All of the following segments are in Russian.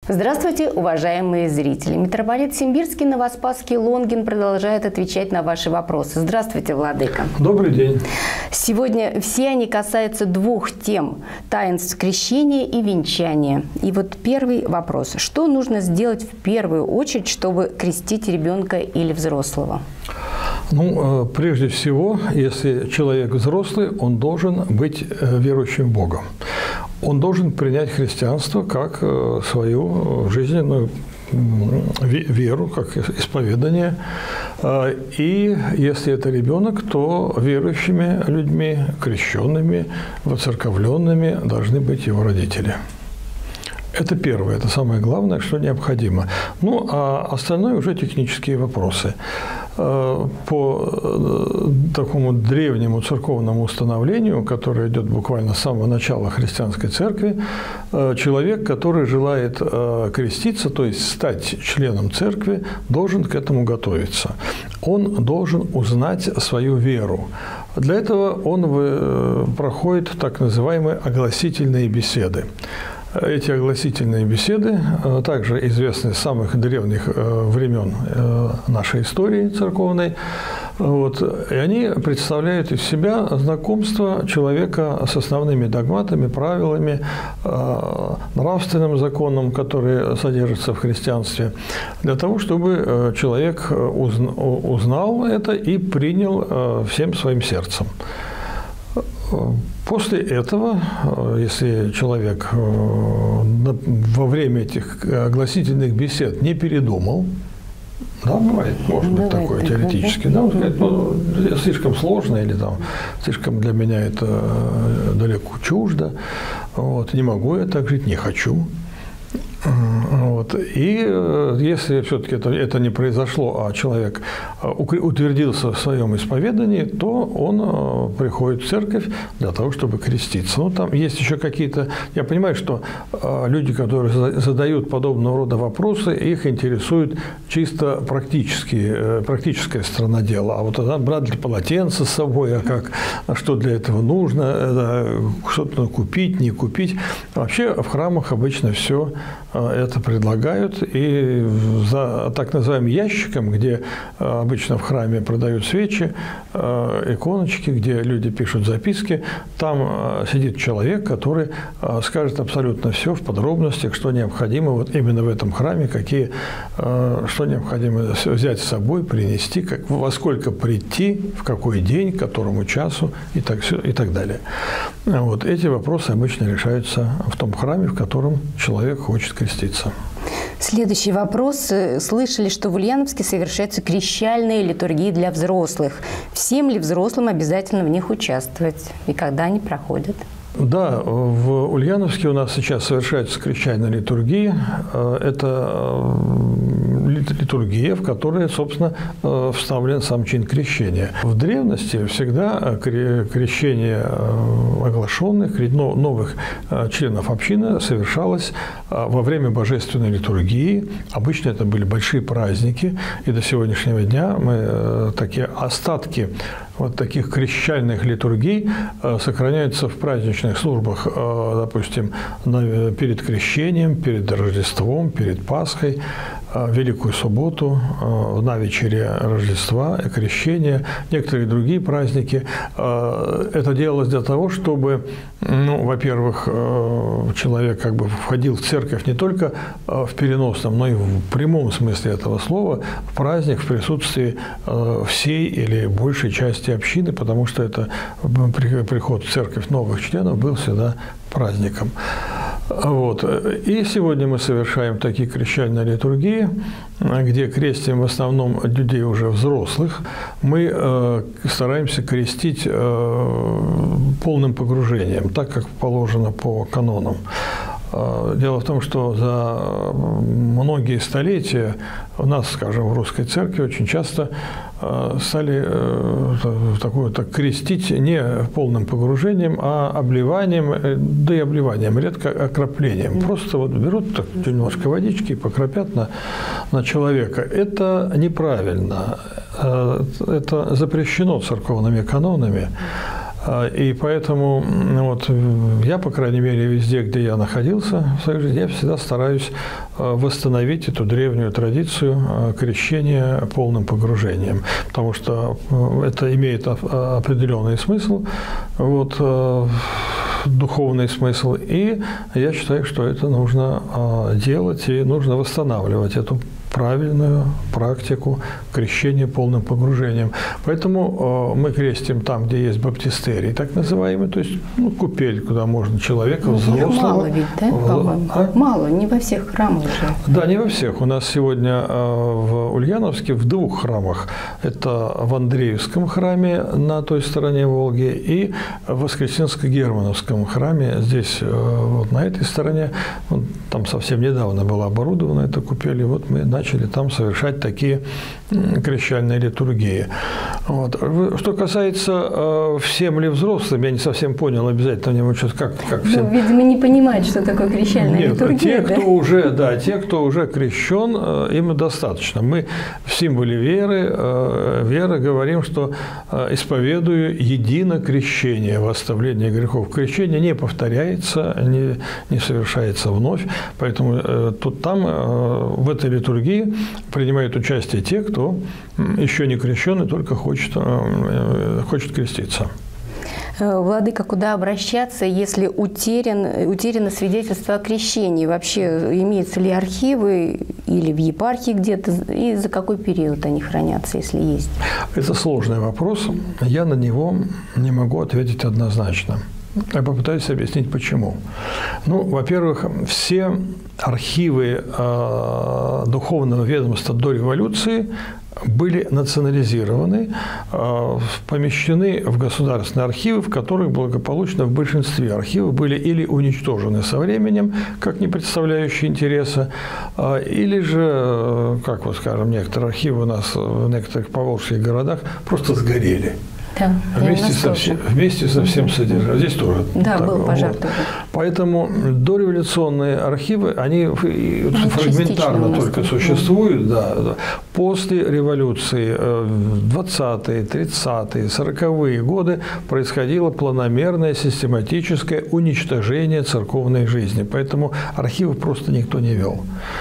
Здравствуйте, уважаемые зрители! Митрополит Симбирский, Новоспасский, Лонгин продолжает отвечать на ваши вопросы. Здравствуйте, владыка! Добрый день! Сегодня все они касаются двух тем – таинств крещения и венчания. И вот первый вопрос. Что нужно сделать в первую очередь, чтобы крестить ребенка или взрослого? Прежде всего, если человек взрослый, он должен быть верующим в Бога. Он должен принять христианство как свою жизненную веру, как исповедание. И если это ребенок, то верующими людьми, крещенными, воцерковленными должны быть его родители. Это первое, это самое главное, что необходимо. А остальное уже технические вопросы. По такому древнему церковному установлению, которое идет буквально с самого начала христианской церкви, человек, который желает креститься, то есть стать членом церкви, должен к этому готовиться. Он должен узнать свою веру. Для этого он проходит так называемые огласительные беседы. Эти огласительные беседы также известны с самых древних времен нашей истории церковной. И они представляют из себя знакомство человека с основными догматами, правилами, нравственным законом, которые содержатся в христианстве, для того, чтобы человек узнал это и принял всем своим сердцем. После этого, если человек во время этих огласительных бесед не передумал, бывает, может быть такое теоретически, сказать, слишком сложно или слишком для меня это далеко чуждо, не могу я так жить, не хочу. И если все-таки это не произошло, а человек утвердился в своем исповедании, то он приходит в церковь для того, чтобы креститься. Там есть еще какие-то… Я понимаю, что люди, которые задают подобного рода вопросы, их интересует чисто практическая сторона дела. А брать ли полотенце с собой, что для этого нужно, что-то купить, не купить. Вообще в храмах обычно все это предлагают, и за так называемым ящиком, где обычно в храме продают свечи, иконочки, где люди пишут записки, там сидит человек, который скажет абсолютно все в подробностях, что необходимо именно в этом храме, что необходимо взять с собой, принести, во сколько прийти, в какой день, к которому часу и так далее. Эти вопросы обычно решаются в том храме, в котором человек хочет креститься. Следующий вопрос. Слышали, что в Ульяновске совершаются крещальные литургии для взрослых. Всем ли взрослым обязательно в них участвовать? И когда они проходят? Да, в Ульяновске у нас сейчас совершаются крещальные литургии. Это литургия, в которой, собственно, вставлен сам чин крещения. В древности всегда крещение оглашенных, новых членов общины совершалось во время божественной литургии. Обычно это были большие праздники, и до сегодняшнего дня мы такие остатки таких крещальных литургий сохраняются в праздничных службах, допустим, перед крещением, перед Рождеством, перед Пасхой, Великую субботу, на вечере Рождества, крещения, некоторые другие праздники. Это делалось для того, чтобы, во-первых, человек входил в церковь не только в переносном, но и в прямом смысле этого слова, в праздник, в присутствии всей или большей части общины, потому что это приход в церковь новых членов был всегда праздником. И сегодня мы совершаем такие крещальные литургии, где крестим в основном людей уже взрослых. Мы стараемся крестить полным погружением, так как положено по канонам. Дело в том, что за многие столетия у нас, скажем, в русской церкви очень часто стали крестить не полным погружением, а обливанием, да и обливанием, редко окроплением. Просто берут немножко водички и покропят на человека. Это неправильно. Это запрещено церковными канонами. И поэтому вот, я, по крайней мере, везде, где я находился в своей жизни, я всегда стараюсь восстановить эту древнюю традицию крещения полным погружением, потому что это имеет определенный смысл, вот, духовный смысл, и я считаю, что это нужно делать и нужно восстанавливать эту правильную практику крещения полным погружением. Поэтому мы крестим там, где есть баптистерий, так называемый, то есть купель, куда можно человека взрослого. Мало ведь, да, по-моему? Мало, не во всех храмах же. Да, не во всех. У нас сегодня в Ульяновске в 2 храмах. Это в Андреевском храме на той стороне Волги и в Воскресенско-Германовском храме здесь, вот на этой стороне. Там совсем недавно была оборудована эта купель, и вот мы начали там совершать такие крещальные литургии. Вот. Что касается всем ли взрослым, я не совсем понял обязательно, как всем. Видимо, не понимают, что такое крещальная литургия. Те, кто уже крещен, им достаточно. Мы в символе веры говорим, что исповедую едино крещение во оставление грехов. Крещение не повторяется, не совершается вновь, поэтому там в этой литургии принимают участие те, кто еще не крещен и только хочет креститься. Владыка, куда обращаться, если утеряно свидетельство о крещении? Вообще, имеются ли архивы или в епархии где-то? И за какой период они хранятся, если есть? Это сложный вопрос. Я на него не могу ответить однозначно. Я попытаюсь объяснить, почему. Во-первых, все архивы духовного ведомства до революции были национализированы, помещены в государственные архивы, в которых благополучно в большинстве архивов были или уничтожены со временем, как не представляющие интереса, или же, как вот скажем, некоторые архивы у нас в некоторых поволжских городах просто сгорели. Да, вместе со всем содержанием. Здесь тоже. Да, был пожар тоже. Поэтому дореволюционные архивы, они фрагментарно только существуют. Да. После революции в 20-е, 30-е, 40-е годы происходило планомерное систематическое уничтожение церковной жизни. Поэтому архивы просто никто не вел.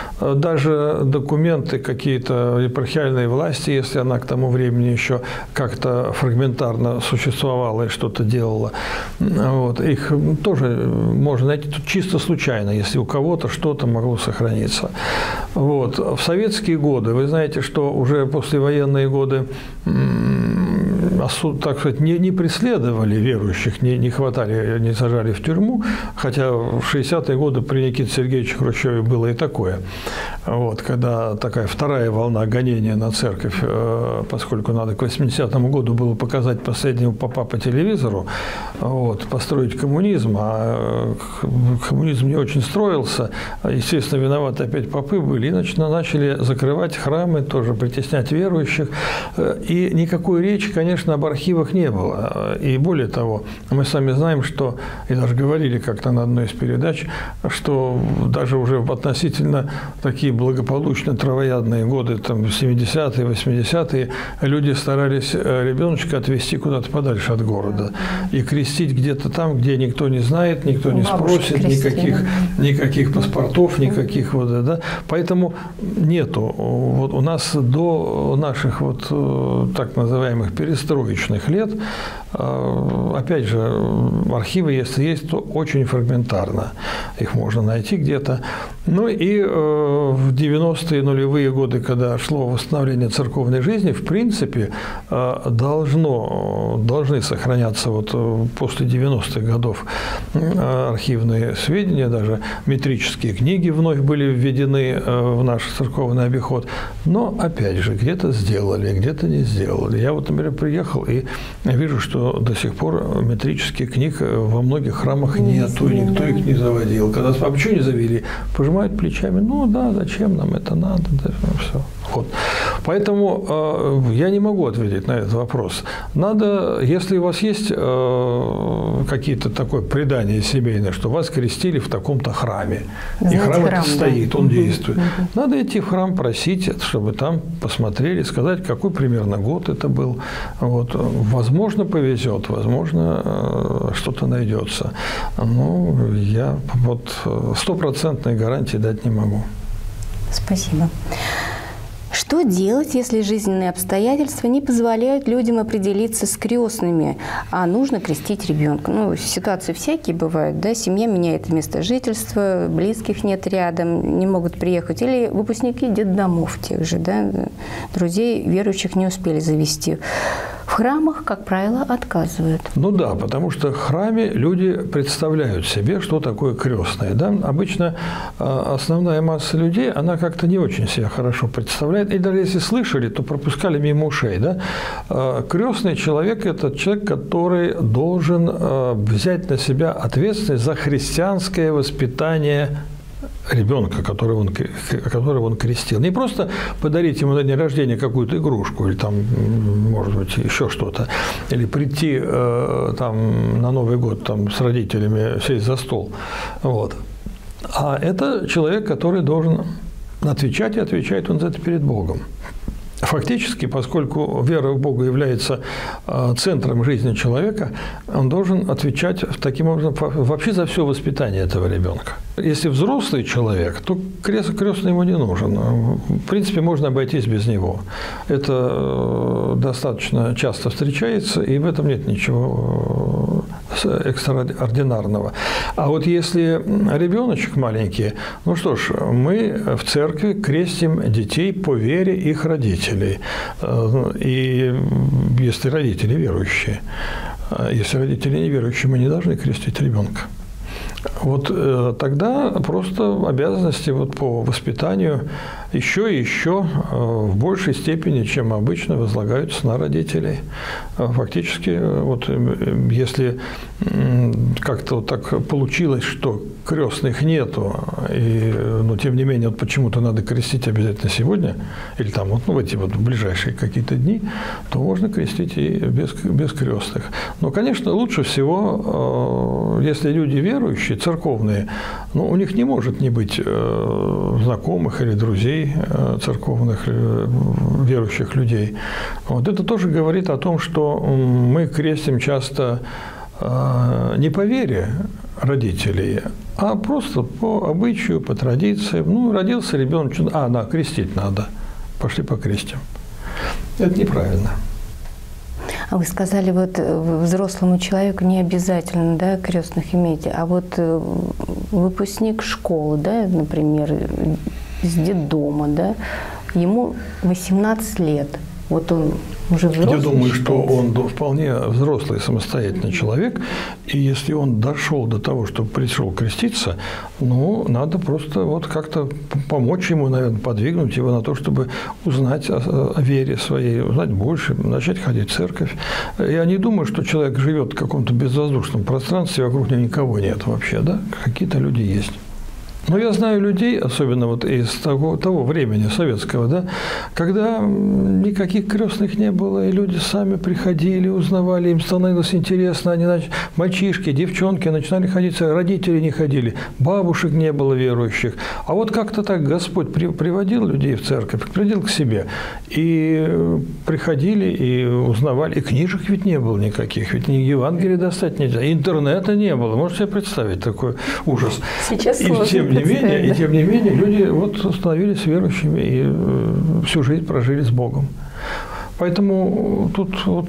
Даже документы какие-то епархиальной власти, если она к тому времени еще как-то фрагментарно существовала и что-то делала. Вот. Их тоже можно найти тут чисто случайно, если у кого-то что-то могло сохраниться. Вот. В советские годы, вы знаете, что уже послевоенные годы, так сказать, не преследовали верующих, не хватали, не сажали в тюрьму, хотя в 60-е годы при Никите Сергеевиче Хрущеве было и такое. Вот, когда такая вторая волна гонения на церковь, поскольку надо к 80-му году было показать последнего попа по телевизору, вот, построить коммунизм, а коммунизм не очень строился, естественно, виноваты опять попы были, и начали закрывать храмы, тоже притеснять верующих, и никакой речи, конечно, об архивах не было. И более того, мы сами знаем, что, и даже говорили как-то на одной из передач, что даже уже в относительно такие благополучно травоядные годы, там, 70-е, 80-е, люди старались ребеночка отвезти куда-то подальше от города и крестить где-то там, где никто не знает, никто не спросит, никаких паспортов, никаких вот, да. Поэтому нету. Вот у нас до наших вот так называемых перестроечных лет, опять же, архивы, если есть, то очень фрагментарно. Их можно найти где-то. Ну и в 90-е нулевые годы, когда шло восстановление церковной жизни, в принципе, должны сохраняться вот после 90-х годов архивные сведения, даже метрические книги вновь были введены в наш церковный обиход. Но, опять же, где-то сделали, где-то не сделали. Я вот, например, приехал и вижу, что до сих пор метрических книг во многих храмах нету, никто их не заводил. Когда спрашивают, почему не завели, пожимают плечами, ну да, зачем нам это надо, да, все. Вот. Поэтому я не могу ответить на этот вопрос. Надо, если у вас есть какие-то такое предание семейное, что вас крестили в таком-то храме, и храм этот стоит, он действует, надо идти в храм просить, чтобы там посмотрели, сказать, какой примерно год это был. Вот. Возможно, повезет, возможно, что-то найдется. Но я вот стопроцентной гарантии дать не могу. Спасибо. Что делать, если жизненные обстоятельства не позволяют людям определиться с крестными, а нужно крестить ребенка? Ну, ситуации всякие бывают, да, семья меняет место жительства, близких нет рядом, не могут приехать. Или выпускники детдомов тех же, да, друзей верующих не успели завести. В храмах, как правило, отказывают. Ну да, потому что в храме люди представляют себе, что такое крестное. Да? Обычно основная масса людей, она как-то не очень себя хорошо представляет. И даже если слышали, то пропускали мимо ушей. Да? Крестный человек – это человек, который должен взять на себя ответственность за христианское воспитание ребенка, которого он крестил. Не просто подарить ему на день рождения какую-то игрушку или там, может быть, еще что-то, или прийти там на Новый год там, с родителями сесть за стол. Вот. А это человек, который должен отвечать, и отвечает он за это перед Богом. Фактически, поскольку вера в Бога является центром жизни человека, он должен отвечать таким образом вообще за все воспитание этого ребенка. Если взрослый человек, то крестный ему не нужен. В принципе, можно обойтись без него. Это достаточно часто встречается, и в этом нет ничего экстраординарного. А вот если ребеночек маленький, ну что ж, мы в церкви крестим детей по вере их родителей. И если родители верующие. Если родители неверующие, мы не должны крестить ребенка. Вот тогда просто обязанности вот по воспитанию еще и еще в большей степени, чем обычно, возлагаются на родителей. Фактически, вот если как-то вот так получилось, что крестных нету, но тем не менее вот почему-то надо крестить обязательно сегодня, или там вот, в эти вот ближайшие какие-то дни, то можно крестить и без крестных. Но, конечно, лучше всего, если люди верующие, церковные, но у них не может не быть знакомых или друзей церковных, верующих людей. Вот это тоже говорит о том, что мы крестим часто не по вере родителей, а просто по обычаю, по традициям. Ну, родился ребенок, крестить надо, пошли покрестим. Это неправильно. А вы сказали, вот взрослому человеку не обязательно, да, крестных иметь, а вот выпускник школы, да, например, из детдома, да, ему 18 лет, вот он уже взрослый. Я думаю, что он вполне взрослый, самостоятельный человек, и если он дошел до того, что пришел креститься, ну, надо просто вот как-то помочь ему, наверное, подвигнуть его на то, чтобы узнать о вере своей, узнать больше, начать ходить в церковь. Я не думаю, что человек живет в каком-то безвоздушном пространстве, вокруг него никого нет вообще, да, какие-то люди есть. Но я знаю людей, особенно вот из того времени советского, да, когда никаких крестных не было, и люди сами приходили, узнавали, им становилось интересно, они мальчишки, девчонки начинали ходить, родители не ходили, бабушек не было верующих. А вот как-то так Господь приводил людей в церковь, приводил к себе, и приходили, и узнавали, и книжек ведь не было никаких, ведь ни Евангелия достать нельзя, интернета не было, можете себе представить такой ужас. Сейчас сложно. И тем не менее, люди вот становились верующими и всю жизнь прожили с Богом. Поэтому тут вот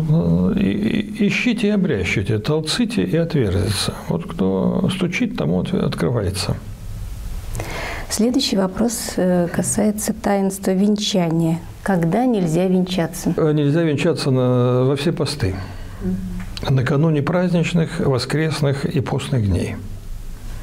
ищите и обрящите, толците и отверзится. Вот кто стучит, тому открывается. Следующий вопрос касается таинства венчания. Когда нельзя венчаться? Нельзя венчаться во все посты. Накануне праздничных, воскресных и постных дней.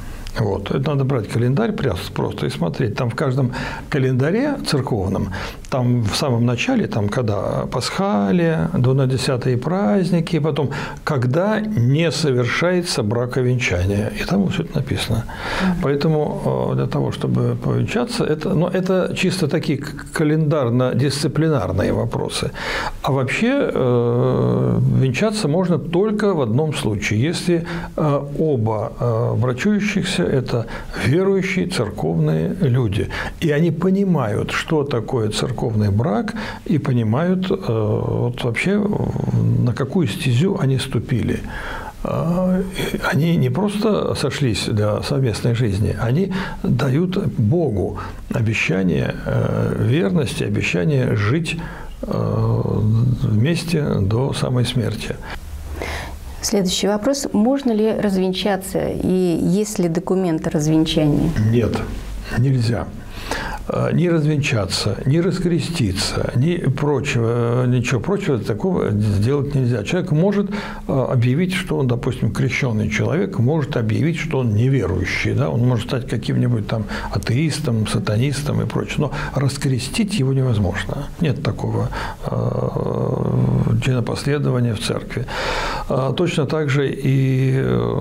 Вот. Это надо брать календарь просто и смотреть. Там в каждом календаре церковном там в самом начале, там, когда Пасхалия, до на 10-е праздники, потом, когда не совершается браковенчание. И там все это написано. Поэтому для того, чтобы повенчаться, это чисто такие календарно-дисциплинарные вопросы. А вообще венчаться можно только в одном случае, если оба брачующихся – это верующие церковные люди. И они понимают, что такое церковный брак, и понимают вот вообще, на какую стезю они ступили. Они не просто сошлись для совместной жизни, они дают Богу обещание верности, обещание жить вместе до самой смерти. Следующий вопрос. Можно ли развенчаться, и есть ли документы развенчания? Нет, нельзя. Ни развенчаться, ни раскреститься, ни прочего, ничего прочего такого сделать нельзя. Человек может объявить, что он, допустим, крещенный человек, может объявить, что он неверующий, да? Он может стать каким-нибудь там атеистом, сатанистом и прочее, но раскрестить его невозможно. Нет такого чинопоследования в церкви. Точно так же и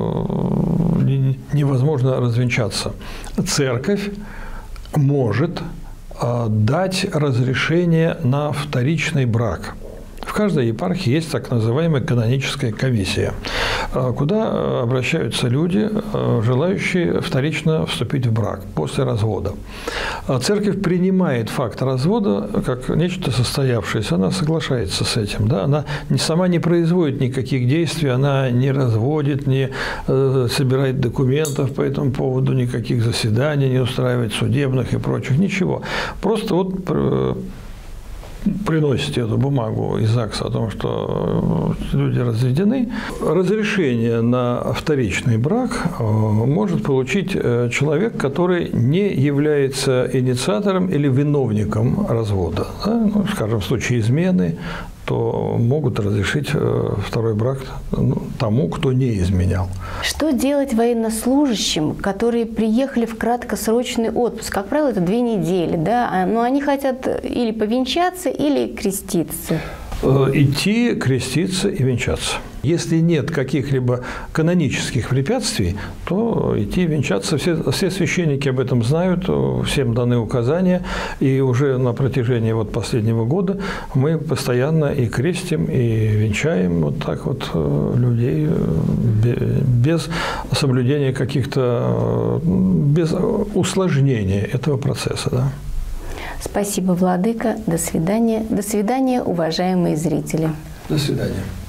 невозможно развенчаться. Церковь может дать разрешение на вторичный брак. В каждой епархии есть так называемая каноническая комиссия, куда обращаются люди, желающие вторично вступить в брак после развода. Церковь принимает факт развода как нечто состоявшееся, она соглашается с этим. Да? Она сама не производит никаких действий, она не разводит, не собирает документов по этому поводу, никаких заседаний не устраивает, судебных и прочих, ничего. Просто вот приносите эту бумагу из ЗАГСа о том, что люди разведены. Разрешение на вторичный брак может получить человек, который не является инициатором или виновником развода. Да? Ну, скажем, в случае измены, то могут разрешить второй брак тому, кто не изменял. Что делать военнослужащим, которые приехали в краткосрочный отпуск? Как правило, это 2 недели, да? Но они хотят или повенчаться, или креститься. Идти, креститься и венчаться. Если нет каких-либо канонических препятствий, то идти венчаться. Все священники об этом знают, всем даны указания. И уже на протяжении вот последнего года мы постоянно и крестим, и венчаем вот так вот людей без соблюдения каких-то, без усложнения этого процесса. Да. Спасибо, владыка. До свидания. До свидания, уважаемые зрители. До свидания.